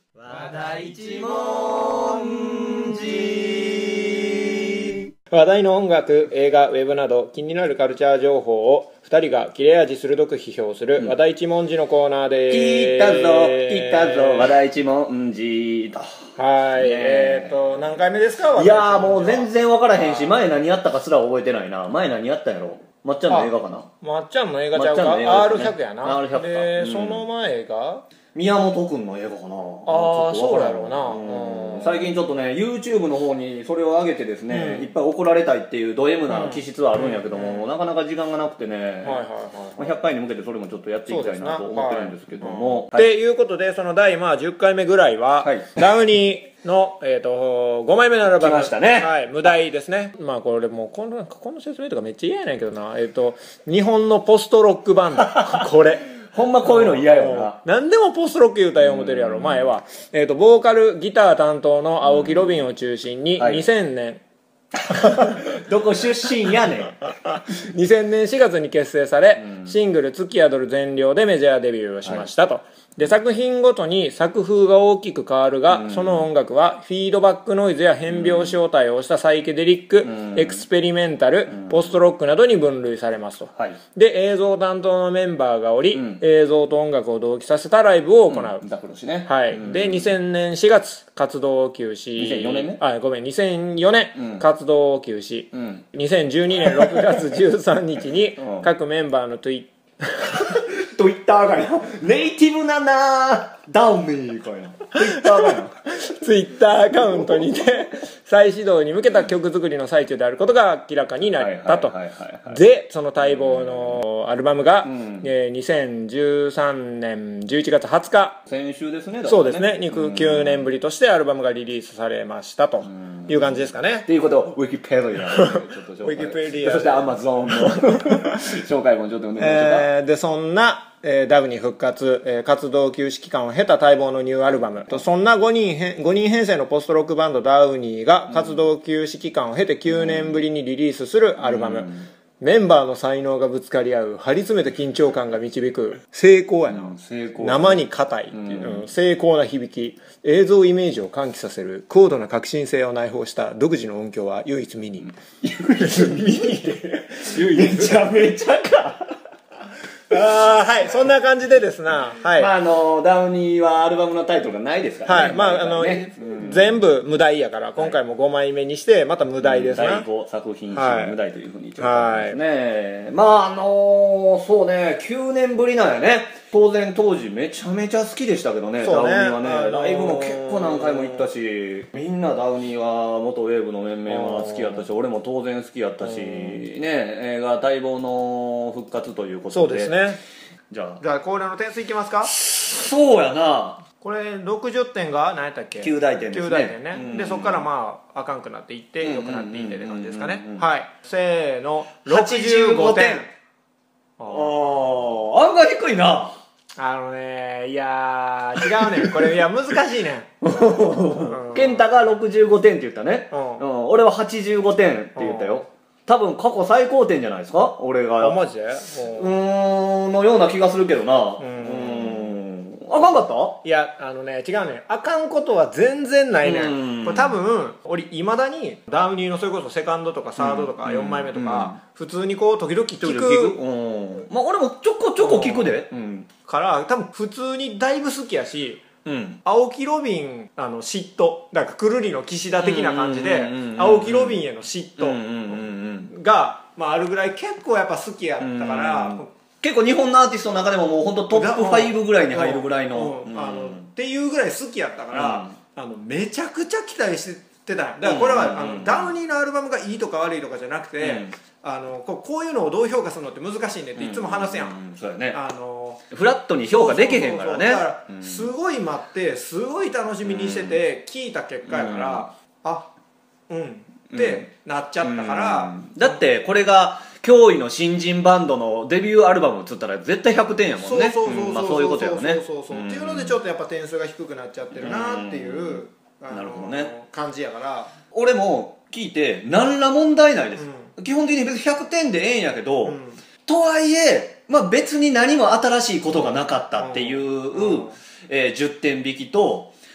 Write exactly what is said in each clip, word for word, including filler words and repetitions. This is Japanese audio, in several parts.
話題一文字。 話題の音楽、映画、ウェブなど気になるカルチャー情報をふたりが切れ味鋭く批評する話題一文字のコーナーです。 来たぞ来たぞ話題一文字と。 はい、えーと何回目ですか？ いやーもう全然分からへんし、前何やったかすら覚えてないな。前何やったんやろ。まっちゃんの映画かな。 まっちゃんの映画ちゃうか、 まっちゃんの映画アールですねひゃく やな。 アールひゃく かで、 うんその前が宮本くんの映画かな。 あーちょっと分からんそうやろうなうんうん最近ちょっとね YouTube の方にそれを上げてですね、 うんいっぱい怒られたいっていうド M な気質はあるんやけども、 うんなかなか時間がなくてね、 はいはいはいまあひゃっかいに向けてそれもちょっとやっていきたいなと思ってるんですけども、 っていうことで、その第まあじゅっかいめぐらいは、 はいダウニーの、えー、とごまいめのアルバム来ましたねはい、無題ですね。まあこれもうこのこの説明とかめっちゃ嫌やねんけどな、えー、と日本のポストロックバンドこれほんまこういうの嫌よな。 何でもポストロック言うたら思ってるやろ。前は、えー、とボーカルギター担当の青木ロビンを中心にはいにせんねん、 どこ出身やねん。 にせんねんしがつに結成され、シングル「月宿る全量」でメジャーデビューをしましたと、で作品ごとに作風が大きく変わるが、その音楽はフィードバックノイズや変拍子を対応したサイケデリック、エクスペリメンタル、ポストロックなどに分類されますと、 はいで映像担当のメンバーがおり、 ん映像と音楽を同期させたライブを行う、 ザクロシね。 はい、でにせんねんしがつ活動を休止、 にせんよねんねあごめんにせんよねん、活動を休止、 んにせんじゅうにねんろくがつじゅうさんにちにうん各メンバーのツイツイッターがや。ネイティブななダウンミーかいな。ツイッターがや。 ツイッターアカウントにて再始動に向けた曲作りの最中であることが明らかになったと。 はいはいはいはいでその待望のアルバムが、 んえーにせんじゅうさんねんじゅういちがつはつか、 先週ですね。だからそうですね、きゅうねんぶりとしてアルバムがリリースされましたという感じですかね。 っていうことをウィキペディアちょっと紹介ウィキペディアそしてアマゾンの紹介もちょっとお願いしましょうか。 えーでそんな、えーダウに復活、えー活動休止期間を経た待望のニューアルバムと、そんな5人編ごにん編成のポストロックバンドダウニーが活動休止期間を経てきゅうねんぶりにリリースするアルバム、メンバーの才能がぶつかり合う張り詰めた緊張感が導く成功やな、 うん成功生に硬いっていう、うん精巧な響き、映像イメージを喚起させる高度な革新性を内包した独自の音響は唯一無二、 唯一無二でめちゃめちゃかああはいそんな感じでですな、はい、 まああのダウニーはアルバムのタイトルがないですからね。 はい、まああの、 ねうん全部無題やから今回もごまいめにしてまた無題ですな、 第ご作品集はい無題というふうに言ってますね。まああのそうねきゅうねんぶりなんやね。当然当時めちゃめちゃ好きでしたけどね。ダウニそうねーはね、 あのーライブも結構何回も行ったし、みんなダウニーは元ウェーブの面々は好きやったし、俺も当然好きやったしね。映画待望の復活ということで、 そうですね。 じゃあじゃあ恒例の点数いきますか。 そうやな、 これろくじゅってんが何やったっけ、 きゅう大点ですね。 きゅう大点ね、 うんでそこからまああかんくなっていって良くなっていってって感じですかね。 うんうんうんうんはいせーのろくじゅうごてん。 ああ案外低いな。 あのねいやー違うねんこれいや難しいねん健太がろくじゅうごてんって言ったね、 うんうん俺ははちじゅうごてんって言ったよ。多分過去最高点じゃないですか俺が。 あマジでうーんのような気がするけどな。うーんあかんかったいやあのね違うねあかんことは全然ないねうんん。これ多分俺いまだにダウニーのそれこそセカンドとかサードとかよんまいめとか普通にこう時々聞時々聞くくうんまあ俺もちょこちょこ聞くで。うんから多分普通にだいぶ好きやし、 うん青木ロビンあの嫉妬だからくるりの岸田的な感じでうんうんうんうん青木ロビンへの嫉うんうんうんうん妬が、まあ、あるぐらい結構やっぱ好きやったから、 うん結構日本のアーティストの中でももう本当トップごぐらいに入るぐらいの、 うんうんあのっていうぐらい好きやったから、 うんあのめちゃくちゃ期待してただからこれは、 うんあのダウニーのアルバムがいいとか悪いとかじゃなくて、 うんあのこうこういうのをどう評価するのって難しいねっていつも話すやん、 うんそうやね。 あのフラットに評価できへんからね。 そうそうそうだからうんすごい待ってすごい楽しみにしてて聞いた結果やから、あうんってなっちゃったから、 うんだってこれが驚異の新人バンドのデビューアルバムっつったら絶対ひゃくてんやもんね。 そうそうそうそううんまあそういうことやろね。 そうそうそう、 うんっていうのでちょっとやっぱ点数が低くなっちゃってるなっていう、 うんあのなるほどね感じやから俺も聞いて何ら問題ないです、基本的に別にひゃくてんでええんやけど、 うんとはいえ、まあ、別に何も新しいことがなかったっていう、 うんえーじゅってん引きと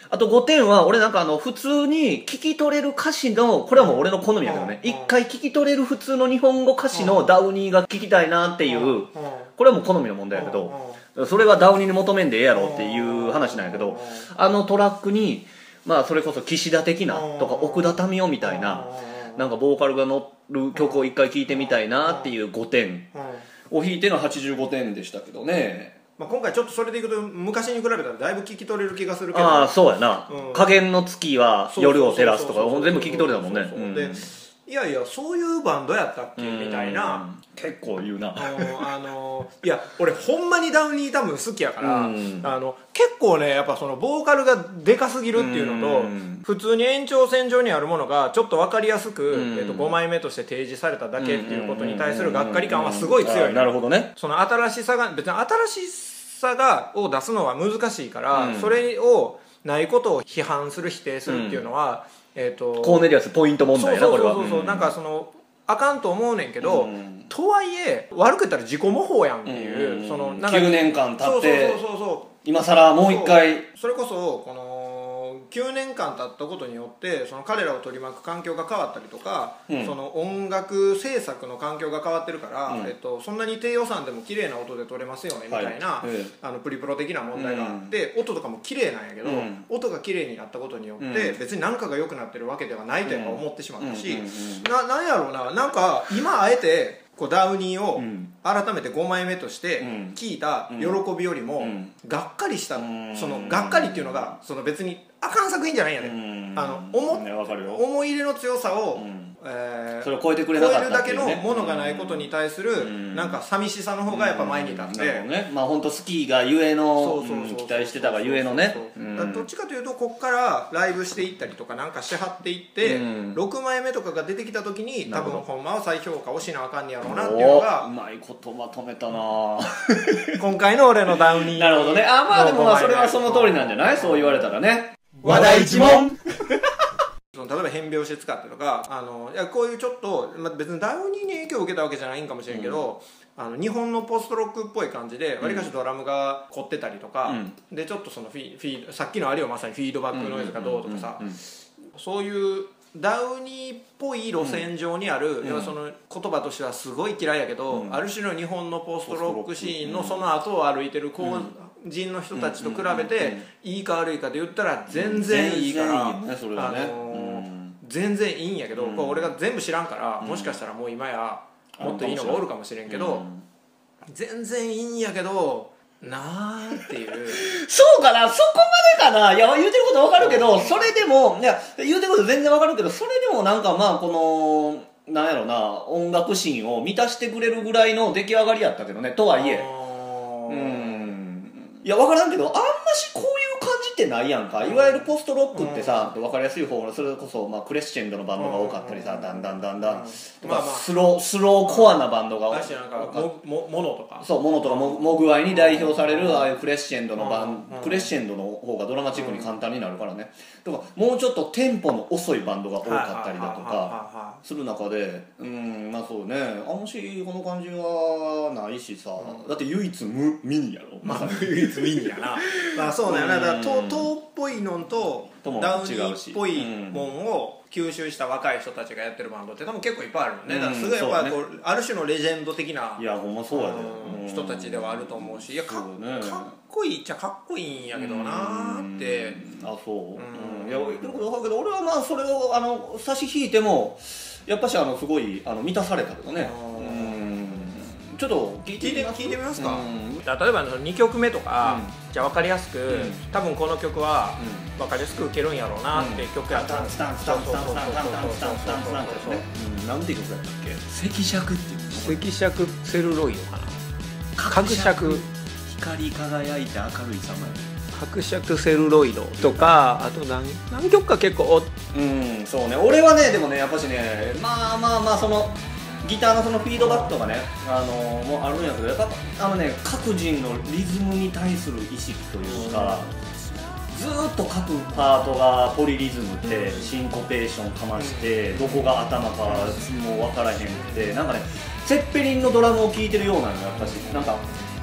あとごてんは俺なんかあの普通に聞き取れる歌詞のこれはもう俺の好みやけどね、一回聞き取れる普通の日本語歌詞のダウニーが聞きたいなっていうこれはもう好みの問題やけど、それはダウニーに求めんでええやろっていう話なんやけど、あのトラックにまあそれこそ岸田的なとか奥田民生みたいななんかボーカルが乗る曲を一回聴いてみたいなっていうごてんを弾いてのはちじゅうごてんでしたけどね。 まあ今回ちょっとそれでいくと昔に比べたらだいぶ聞き取れる気がするけど、 ああそうやな、うん、加減の月は夜を照らすとか全部聞き取れたもんね。 でいやいやそういうバンドやったっけみたいな、 結構言うな。 あのいや俺ほんまにダウニー多分好きやから、うん、あの結構ねやっぱそのボーカルがでかすぎるっていうのと、うん、普通に延長線上にあるものがちょっと分かりやすく、うん、えっと、ごまいめとして提示されただけっていうことに対するがっかり感はすごい強い。 なるほどね。 その新しさが別に新しさがを出すのは難しいから、うん、それをないことを批判する否定するっていうのは、うん、えーとコーネリアスポイント問題やなこれは。 そうそうそうそう、うん、なんかそのあかんと思うねんけど、うん、とはいえ悪く言ったら自己模倣やんっていう、うん、そのなんかきゅうねんかん経ってそうそうそうそう今さらもう一回そ, それこそこのきゅうねんかん経ったことによってその彼らを取り巻く環境が変わったりとか、うん、その音楽制作の環境が変わってるから、うん、えっと、そんなに低予算でも綺麗な音で撮れますよねみたいな、はい、あのプリプロ的な問題があって、うん、音とかも綺麗なんやけど、うん、音が綺麗になったことによって、うん、別に何かが良くなってるわけではないとやっぱ思ってしまったし、な, なんやろうな、なんか今あえてこうダウニーを改めてごまいめとして聴いた喜びよりもがっかりした、そのがっかりっていうのがその別にあかん作品じゃないんやで、あの 思, 思い入れの強さを、うんえー、 それを超えてくれなかったっていう、ね、 超えるだけのものがないことに対するなんか寂しさの方がやっぱ前に立って、 うん、ね、まあ本当スキーがゆえの期待してたがゆえのね、 どっちかというとこっからライブしていったりとかなんかしはっていって、うん、ろくまいめとかが出てきた時に多分ほんまは再評価をしなあかんねやろうなっていうのがうまいことまとめたな今回の俺のダウニーなるほどね。あまあでもまあそれはその通りなんじゃない、そう言われたらね。 話題一問その例えば変拍子使ってとかあのいやこういうちょっと、まあ、別にダウニーに影響を受けたわけじゃないんかもしれんけど、うん、あの日本のポストロックっぽい感じでわりかしドラムが凝ってたりとか、うん、でちょっとそのフィフィさっきのあれをまさにフィードバックノイズがどうとかさ、そういうダウニーっぽい路線上にある、うん、要はその言葉としてはすごい嫌いやけど、うん、ある種の日本のポストロックシーンのその後を歩いてるこう、うん人の人たちと比べていいか悪いかで言ったら全然いいから全然いいんやけど、これ俺が全部知らんからもしかしたらもう今やもっといいのがおるかもしれんけど全然いいんやけどなーっていうそうかな、そこまでかな。いや言うてることわかるけど、それでもいや言うてること全然わかるけど、それでもなんかまあこのなんやろな、音楽シーンを満たしてくれるぐらいの出来上がりやったけどね。とはいえうんいや分からんけど、あんましこういう感じってないやんか。いわゆるポストロックってさ、分かりやすい方、それこそまあクレッシェンドのバンドが多かったりさ、だんだんだんだんとかスロースローコアなバンドが多かったり、 モノとかそうモノとかモモグアイに代表されるああいうクレッシェンドのバンクレッシェンドの方がドラマチックに簡単になるからね。とかもうちょっとテンポの遅いバンドが多かったりだとかする中で、うんまあそうね、あんましこの感じはないしさ、だって唯一無ミニやろ。 まあ唯一ミニやなまあそうなんやな。だからトーっぽいのとダウニーっぽいもんを吸収した若い人たちがやってるバンドって多分結構いっぱいあるよね。だからすごいやっぱこうある種のレジェンド的ないやほんまそうやで、 人たちではあると思うし、いやか っ, かっこいいっちゃかっこいいんやけどなーって。 あそう、うん、いや言ってること分かるけど、俺はまあそれをあの差し引いてもやっぱしあのすごいあの満たされたけどね。うんちょっと聞いてみます聞いてみますか。例えばにきょくめとか、うん、じゃあ分かりやすく、うん、多分この曲は分かりやすく受けるんやろうなって曲やったら、 スタンスタンスタンスタンスタンスタンスタンスタンスタンスタンスなんていう曲だったっけ。赤尺っていう赤尺セルロイドかな。角尺光り輝いて明るい様や。 角尺セルロイドとか、あと 何, 何曲か結構うんそうね。俺はねでもねやっぱしねまあまあまあそのギターのそのフィードバックとかね、あのー、もうあるんやけど、やっぱあのね各人のリズムに対する意識というか、ずーっと各パートがポリリズムでシンコペーションかましてどこが頭かもう分からへんくて、なんかねセッペリンのドラムを聴いてるようなのやっぱしなんか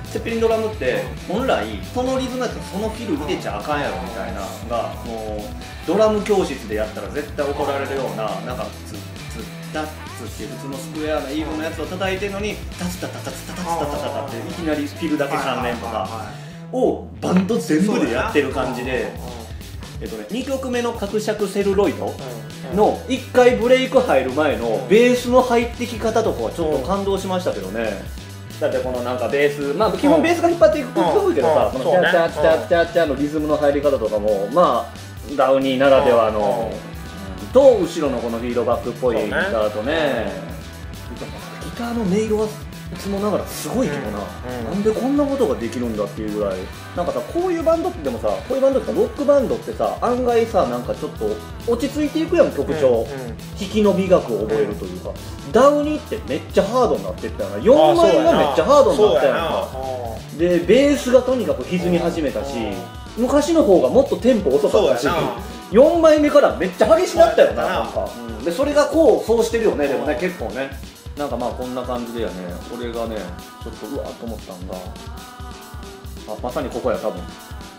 セッペリンドラムって本来そのリズムやったらそのフィル入れちゃあかんやろみたいなのがもうドラム教室でやったら絶対怒られるようななんかツッツッタッツっていう普通のスクエアなイーブンのやつを叩いてるのにタツタタタツタタツタタタタっていきなりフィルだけさん連とかをバンド全部でやってる感じで。えっとね、にきょくめの角尺セルロイドのいっかいブレイク入る前のベースの入ってき方とかはちょっと感動しましたけどね。だってこのなんかベース、まあ基本ベースが引っ張っていく曲が多いけどさ、このチャチャチャチャチャのリズムの入り方とかもまあダウニーならではのと後ろのこのフィードバックっぽいギターとね、ギターの音色はいつもながらすごいけどな、うんうん、なんでこんなことができるんだっていうぐらいなんかさこういうバンドってでもさこういうバンドってロックバンドってさ案外さなんかちょっと落ち着いていくやん曲調、うんうん、弾きの美学を覚えるというか、うん、ダウニーってめっちゃハードになってったよなよんまいがめっちゃハードになったやんかでベースがとにかく歪み始めたし、うん、昔の方がもっとテンポ遅かったしよんまいめからめっちゃ激しなったよななんか、うん、でそれがこうそうしてるよねでもね結構ねなんかまあこんな感じでやね俺がねちょっとうわーっと思ったんがあまさにここや多分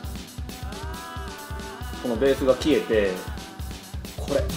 このベースが消えてこれ、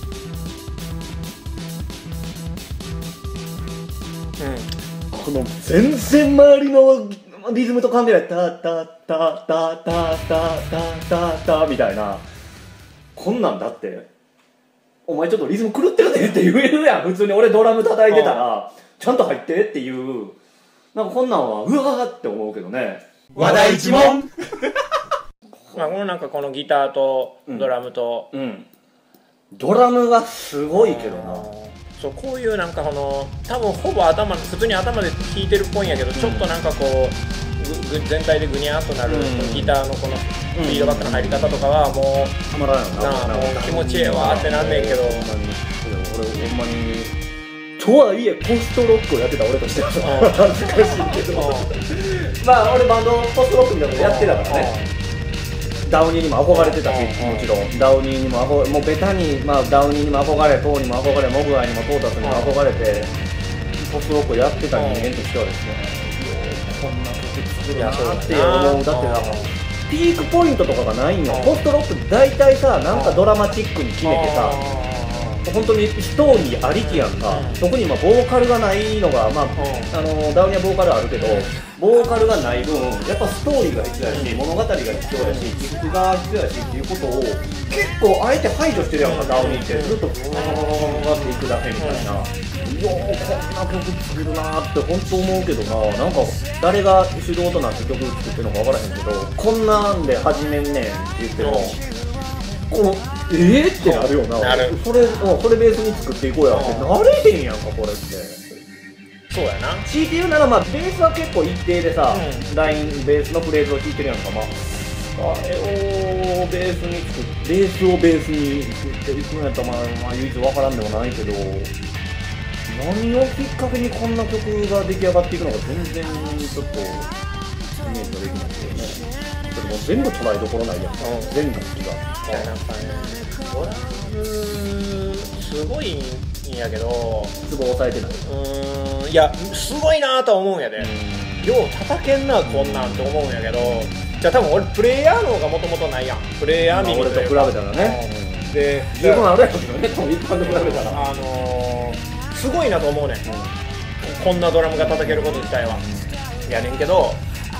うん、この全然周りのリズムと関係ないタタタタタタタタタみたいなこんなんだってお前ちょっとリズム狂ってるでって言えるやん普通に俺ドラム叩いてたらちゃんと入ってっていうなんかこんなんはうわーって思うけどね話題一問まあこのなんかこのギターとドラムと、 うんうん、ドラムがすごいけどなそうこういうなんかこの多分ほぼ頭普通に頭で弾いてるっぽいんやけど、うん、ちょっとなんかこうぐぐ全体でグニャーっとなる、うん、ギターのこのフィードバックの入り方とかはもうたまらんよなもう気持ちええわってなんねんけど俺ほんまにとはいえポストロックをやってた俺としては恥ずかしいけどまあ俺バンドポストロックみたいなのやってたからねダウニーにも憧れてたしもちろんダウニーにも憧れもうベタに、まあ、ダウニーにも憧れトーにも憧れモグアイにもトータスにも憧れてポストロックをやってた人間としてはですねこんな曲作るなって思うだってさピークポイントとかがないんよポストロックって大体さなんかドラマチックに決めてさ本当にストーリーありきやんか特にまあボーカルがないのが、まあ、あのダウニーはボーカルあるけどボーカルがない分やっぱストーリーが必要やし物語が必要やしキックが必要やしっていうことを結構あえて排除してるやんかダウニーってずっとガガガガガっていくだけみたいなよーこんな曲作るなーって本当思うけどななんか誰が主導となって曲作ってるのか分からへんけどこんなんで始めんねんって言ってもこのえーってなるよななるそれ、うん、それベースに作っていこうやってなれへんやんかこれってそうやな強いて言うならまあベースは結構一定でさ、うん、ラインベースのフレーズを弾いてるやんかまああれをベースに作ってベースをベースに作っていくんやったらまあ、まあ、唯一分からんでもないけど何をきっかけにこんな曲が出来上がっていくのか全然ちょっとイメージができないけどねちょっともう全部捉えどころないやんか、うん、全楽器がなんかねドラムすごいんやけどツボ押さえてない。 うーんいやすごいなとは思うんやでよう叩けんなこんなんって思うんやけどじゃあ多分俺プレイヤーの方がもともとないやんプレイヤー耳というか俺と比べたらね、 うん、で十分あるやろけどね多分一般と比べたらあのー、すごいなと思うねん、うん、こんなドラムが叩けること自体はやねんけど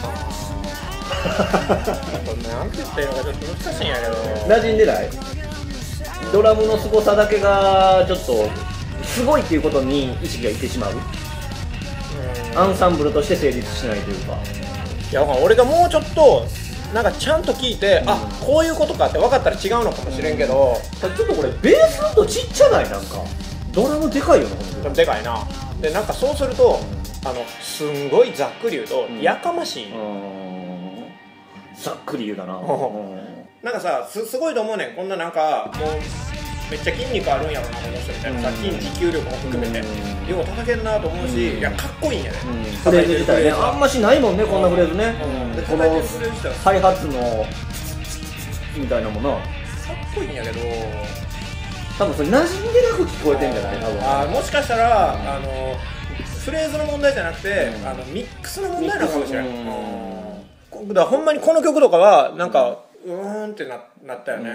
なんて言ったらいいのかちょっと難しいんやけど馴染んでないドラムの凄さだけがちょっとすごいっていうことに意識がいってしまうアンサンブルとして成立しないというかいや俺がもうちょっとなんかちゃんと聞いて、うん、あこういうことかって分かったら違うのかもしれんけど、 うん、ちょっとこれベースだとちっちゃないなんかドラムでかいよなほんでかいなでなんかそうすると、うん、あのすんごいざっくり言うと、うん、やかましい、うんざっくり言うだな、うん、 なんかさ す, すごいと思うねんこんななんかもうめっちゃ筋肉あるんやろなこの人みたいなさ、うん、筋持久力も含めて、うん、よう叩けんなと思うし、うん、いやかっこいいんやね、うん、 フレーズ自体ねあんましないもんねこんなフレーズね、 うんうん、 この再発のみたいなものかっこいいんやけど多分それ馴染んでなく聞こえてんじゃない多分あもしかしたら、うん、あのフフレーズの問題じゃなくて、うん、あのミックスの問題なのかもしれない。うん、だからほんまにこの曲とかはなんかうーんって な, なったよね。うん、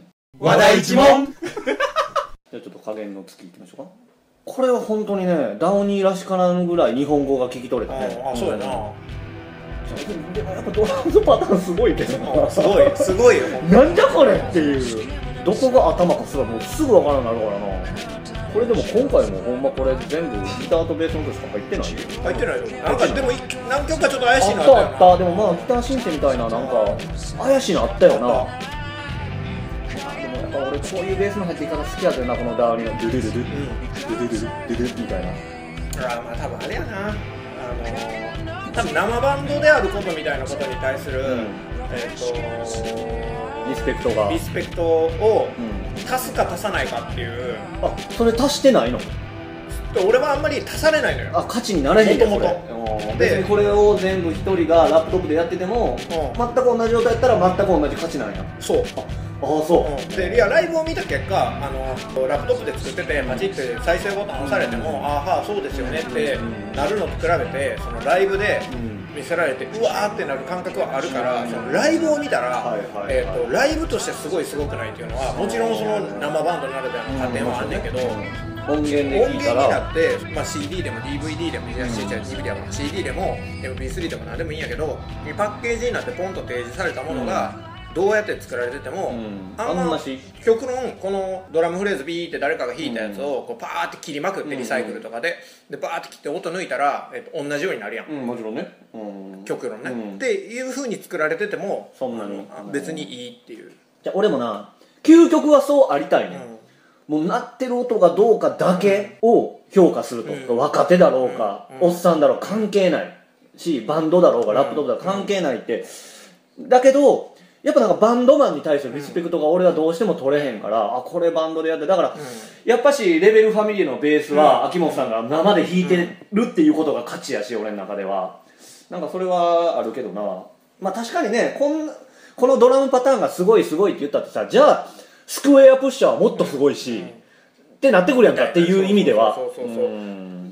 話題一問じゃあちょっと加減の月いきましょうか。これは本当にねダウニーらしからぬぐらい日本語が聞き取れたね。 ああ、そうやな。 でもやっぱドラムのパターンすごいけどな。 すごいすごいよ。 なんじゃこれっていう、どこが頭かすらもうすぐ分からなくなるからな。これでも今回もほんまこれ全部ギターとベースの音しか入ってないよ。 入ってないよ。なんかでも何曲かちょっと怪しいのあったよな。あったあった。でもまあギターシンセみたいななんか怪しいのあったよな。でもやっぱ俺こういうベースの入ってき方好きやったよな、このダーリーのドゥルルルドゥルルルドゥルルみたいな。 あ、まあ多分あれやな、あの多分生バンドであることみたいなことに対する、うん、えっとリスペクトがリスペクトを足すか足さないかっていう。 あ、それ足してないの？ 俺はあんまり足されないのよ。 あ、価値になれへんねん、 もともと。 別にこれを全部一人がラップトップでやってても、うん、全く同じ状態やったら全く同じ価値なんや。 そう。 ああ、そう、 うん、でいやライブを見た結果、あのラップトップで作っててパチって再生ボタン押されても、うん、ああはあそうですよねってなるのと比べて、そのライブで見せられてうわーってなる感覚はあるから、そのライブを見たら、えーとライブとしてすごいすごくないっていうのはもちろんその生バンドならではの加点はあんねんけど、 音源で聞いたら音源になって、まあ、シーディー でも ディーブイディー でも ディーブイディー でも シーディー でも エムピースリー でも何でもいいんやけど、パッケージになってポンと提示されたものが、うんどうやって作られてても、うん、あんま曲のこのドラムフレーズビーって誰かが弾いたやつをこうパーって切りまくってリサイクルとかで、でバーって切って音抜いたら、えっと、同じようになるやん、 うん、もちろんね、うん、 曲のね、うん、っていう風に作られててもそんなに別にいいっていう。 じゃあ俺もな究極はそうありたいね、うん、もう鳴ってる音がどうかだけを評価すると、うん、若手だろうか、うん、おっさんだろう関係ないし、バンドだろうがラップトップだろうが関係ないって、だけどやっぱなんかバンドマンに対するリスペクトが俺はどうしても取れへんから、うん、あこれバンドでやってだから、うん、やっぱしレベルファミリーのベースは、うん、秋元さんが生で弾いてるっていうことが価値やし、俺の中ではなんかそれはあるけどな。まあ確かにね、こんこのドラムパターンがすごいすごいって言ったってさ、じゃあスクエアプッシャーはもっとすごいし、うん、ってなってくるやんかっていう意味では、 そうそうそうそう、うん、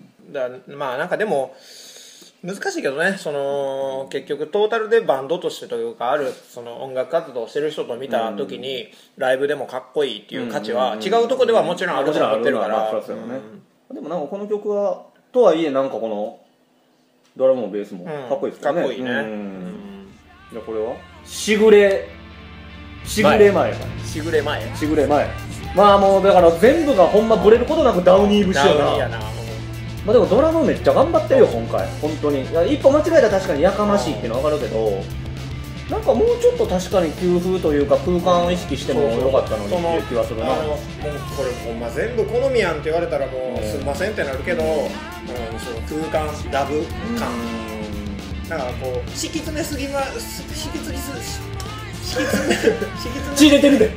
だまあなんかでも難しいけどね、その結局トータルでバンドとしてというかあるその音楽活動をしてる人と見た時に、うん、ライブでもかっこいいっていう価値は違うとこではもちろんあると思ってるから、 でもなんかこの曲はとはいえなんかこのドラムもベースもかっこいいですよね、 うん、かっこいいね、うん、 じゃあこれはしぐれしぐれ前しぐれ前しぐれ前まあもうだから全部がほんまブレることなくダウニー節やな。 ダウニーやな。 まあ、でもドラムめっちゃ頑張ってるよ今回本当に。いや一歩間違えたら確かにやかましいっていうのは分かるけど、なんかもうちょっと確かに給風というか空間を意識してもよかったのにっていう気はするな。 もうこれほんま全部好みやんって言われたらもうすいませんってなるけど、うん、その空間ラブ感、だからこう敷き詰めすぎま敷き詰めす敷き詰め敷き詰め血出てるで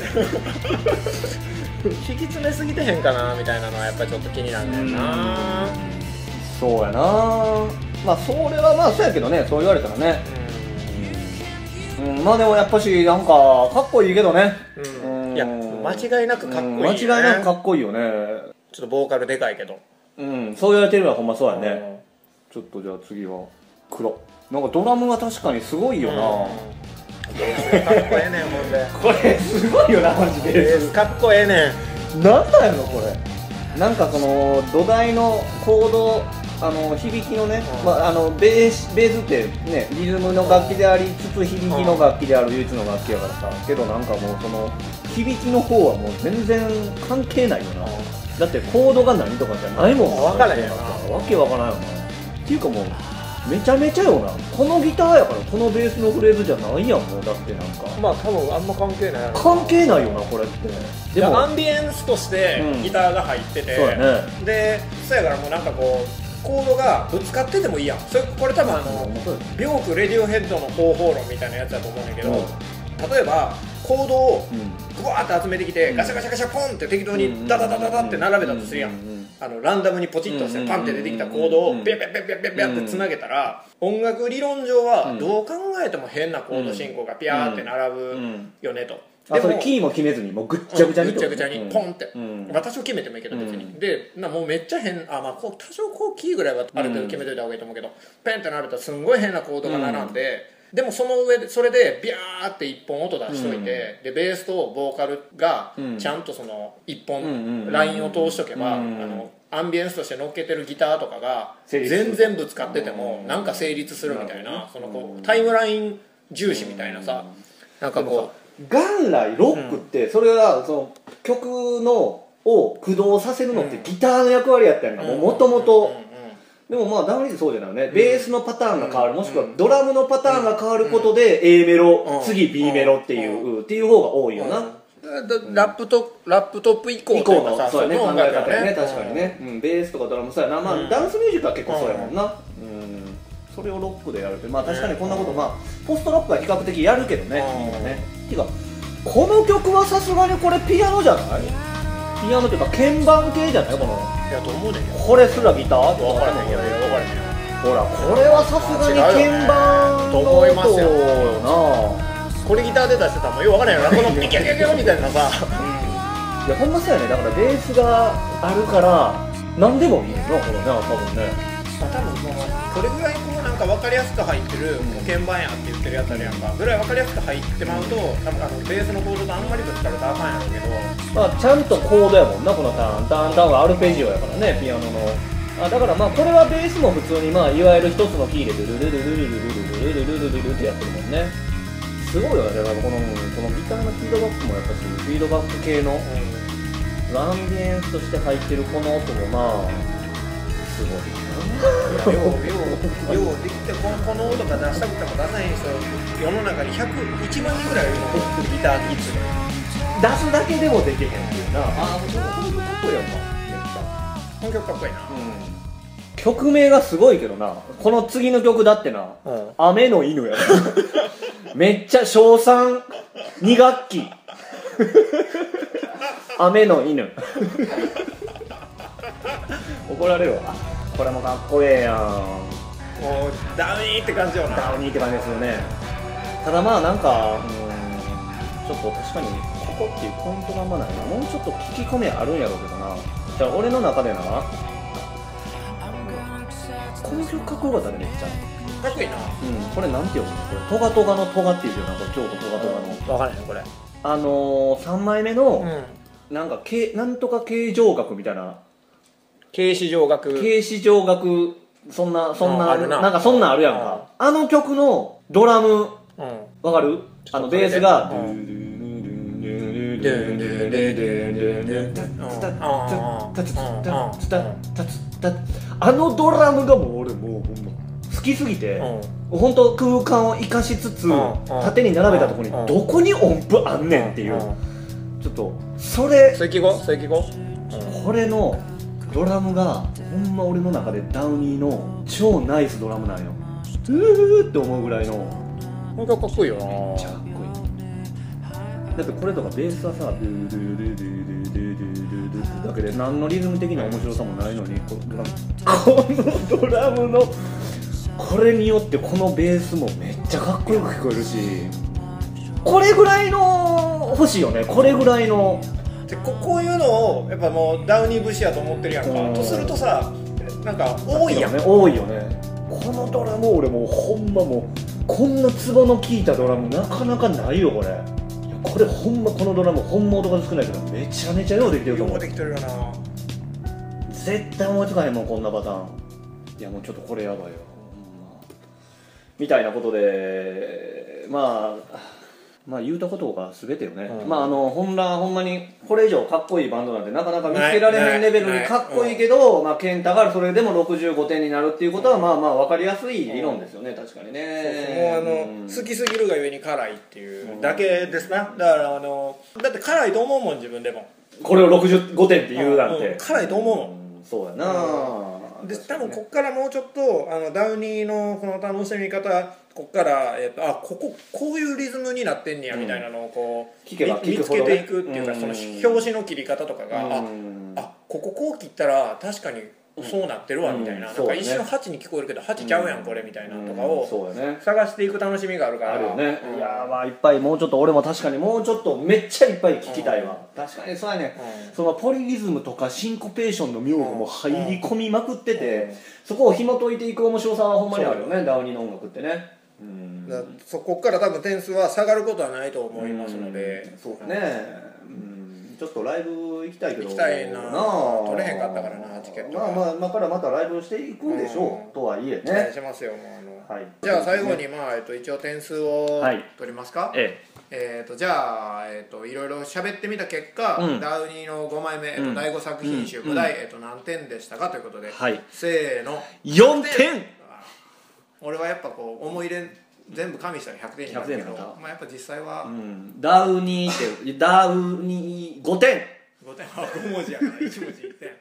敷き詰めすぎてへんかなみたいなのはやっぱりちょっと気になるねんな。 そうやな。まあそれはまあそうやけどね、そう言われたらね、うん、うん、まあでもやっぱしなんかかっこいいけどね、 うん、いや間違いなくかっこいいよね、 間違いなくかっこいいよね。 ちょっとボーカルでかいけど、 うん、そう言われてるのはほんまそうやね、うん、ちょっとじゃあ次は黒。なんかドラムが確かにすごいよな、うん、 かっこええねんほんでこれすごいよなマジで。 ベースかっこええねん。なんなんやろこれ。なんかこの土台のコード、あの響きのね、うん、まあ、あのベースベースってねリズムの楽器でありつつ響きの楽器である唯一の楽器やからさ、けどなんかもうその響きの方はもう全然関係ないよな。だってコードが何とかじゃないもん。 分からへんよな。 わけわからんよな。っていうかもうめちゃめちゃよな。このギターやからこのベースのフレーズじゃないやんもう。だってなんかまあ多分あんま関係ないやろ。 関係ないよなこれって。 でもアンビエンスとしてギターが入ってて、うん、そうやね。でそうやからもうなんかこうコードがぶつかっててもいいやん。それこれ多分あのビョークレディオヘッドの方法論みたいなやつだと思うんだけど、うん、例えばコードをグワーって集めてきて、うん、ガシャガシャガシャポンって適当にダダダダダって並べたとするやん。あのランダムにポチッとしてパンって出てきたコードをピャピャピャピャピャピャってつなげたら、音楽理論上はどう考えても変なコード進行がピャーって並ぶよねと。 あそれキーも決めずにもうぐっちゃぐちゃに、 うん、ぐっちゃぐちゃにポンって、 うん、 まあ、多少決めてもいいけど別に、うん、でなもうめっちゃ変あまあこう多少こうキーぐらいはある程度決めといた方がいいと思うけど、うん、ペンってなるとすんごい変なコードが並んで、うん、でもその上でそれでビャーっていっぽん音出しといて、うん、でベースとボーカルがちゃんとそのいっぽんラインを通しとけば、うん、あのアンビエンスとして乗っけてるギターとかが全然ぶつかっててもなんか成立するみたいな、そのこうタイムライン重視みたいなさ、なんかこう元来ロックってそれがその曲のを駆動させるのってギターの役割やったやんか、もともと。でもまあダウンリーズそうじゃないよね、ベースのパターンが変わる、もしくはドラムのパターンが変わることで A メロ、次 B メロっていうっていう方が多いよな。 ラップトラップトップ以降以降のそうやね、考え方やね、確かにね、うん、ベースとかドラムそうやな、まあダンスミュージックは結構そうやもんな、うん、それをロックでやるって、まあ確かにこんなことまあポストロックは比較的やるけどね、みんなね。てかこの曲はさすがにこれピアノじゃない？ピアノっていうか鍵盤系じゃない？このいやと思うねんけど、 これすらギター？ 分からへん、いやいや分からへん。 ほらこれはさすがに鍵盤の音よな。 これギターで出してたらもうよく分からへんよな、このピキャキャキャみたいなさいやほんまそうやね、だからベースがあるから何でもいいのこのね、多分ね。 多分もうこれぐらいこうなんか分かりやすく入ってる鍵盤やって言ってるやつあるやんか、ぐらい分かりやすく入ってまうと多分あのベースのコードとあんまりぶつかるとあかんやろうけど、 まあちゃんとコードやもんな、このターンターンターンはアルペジオやからね、ピアノの。あだからまあこれはベースも普通にまあいわゆる一つのキーでルルルルルルルルルルルルルルルってやってるもんね。すごいよね、だからこのこのギターのフィードバックもやっぱしフィードバック系のアンビエンスとして入ってるこの音もまあすごいな。 ようようようできてこのこの音が出したくても出さへん人世の中にひゃくいちまんにんぐらいいるのギターキッズで出すだけでもできへんっていうな。ああ本当かっこいいやんか、めっちゃこの曲かっこいいな、うん、 曲名がすごいけどな、この次の曲だってな、うん、雨の犬やめっちゃ小さんに学期雨の犬怒られるわ。これもかっこええやん。 もうダウニーって感じよな。 ダウニーって感じですよね。ただまあなんかうんちょっと確かにここっていうポイントがあんまないな。もうちょっと聞き込みあるんやろうけどな。じゃあ俺の中でな、この曲かっこよかったね、めっちゃかっこいいな。 うん、これなんて読むのこれトガトガのトガっていうよな、これ京都トガトガの。 分からへんこれ。 あのー、さんまいめの、うん、なんかけなんとか形状学みたいな。 形視上学。 形視上学そんなそんな、 うん、ななんかそんなんあるやんか。あの曲のドラム、うん、わかる？あのベースが。あのドラムがもう俺もうほんま好きすぎて、うん、本当空間を生かしつつ、うん、縦に並べたところに、うん、どこに音符あんねんっていう、うん、ちょっとそれ正規語正規語、 これのドラムがほんま俺の中でダウニーの超ナイスドラムなんよ。うーって思うぐらいの。 これかっこいいよな。 めっちゃかっこいい。だってこれとかベースはさドゥドゥドゥドゥドゥドゥドゥドゥだけで何のリズム的な面白さもないのに、このドラムこのドラムのこれによってこのベースもめっちゃかっこよく聞こえるし、これぐらいの欲しいよね。これぐらいので こ, こういうのをやっぱもうダウニー節やと思ってるやんか、うん、とするとさなんか多いやん、 ね、多いよね。このドラム俺もうほんまもうこんなツボの効いたドラムなかなかないよこれ。これほんまこのドラムほんま音数少ないけどめちゃめちゃようできてると思う。 ようできてるよな。 絶対思いつかへんもんこんなパターン。いやもうちょっとこれやばいよ、みたいなことでまあまあ言うたことが全てよね、うん、まああのほんらほんまにこれ以上かっこいいバンドなんてなかなか見つけられへんレベルにかっこいいけど、まあ健太がそれでもろくじゅうごてんになるっていうことはまあまあ分かりやすい理論ですよね、うん、確かにね。 そうそうもうあの、うん、好きすぎるがゆえに辛いっていうだけですな。だからあのだって辛いと思うもん自分でも。 これをろくじゅうごてんって言うなんて、 うん、辛いと思うもん、 うん、そうやな、 うん、で多分こっからもうちょっとあのダウニーのこの楽しみ方こっから、えー、とあこここういうリズムになってんねやみたいなのをこう、 うん、聞けば聞くほどね、 見つけていくっていうか、うん、その表紙の切り方とかが、うん、ああこここう切ったら確かにそうなってるわみたいな、 うんなんか一瞬そうはちに聞こえるけどはちちゃうやんこれみたいなとかをそうよね探していく楽しみがあるからあるよね、 うんいやーまあいっぱいもうちょっと俺も確かにもうちょっとめっちゃいっぱい聞きたいわ、確かにそうやね、 うんそのポリリズムとかシンコペーションの妙がもう入り込みまくってて、 うんそこを紐解いていく面白さはほんまにあるよねダウニーの音楽ってね、うんだからそこから多分点数は下がることはないと思いますので、 うんそうだね、うん、ちょっとライブ行きたいけど行きたいなあ取れへんかったからなチケットがまあまあ今からまたライブしていくんでしょう、 うんとはいえお願いね、 しますよもうあの、 はい、 じゃあ最後に、まあえっと、一応点数をはい取りますか、 ええー、とじゃあ、えー、といろいろ喋ってみた結果、 うんダウニーのごまいめ、えーとうんだいご作品集、 うんごだい、えー、と何点でしたかということで、 はいせーのよんてん俺はやっぱこう思い入れ全部加味したらひゃくてんになるけどひゃくてんだったまあ、やっぱ実際はうんダウニーってダウニーごてんごてんはご文字やからいち文字いってん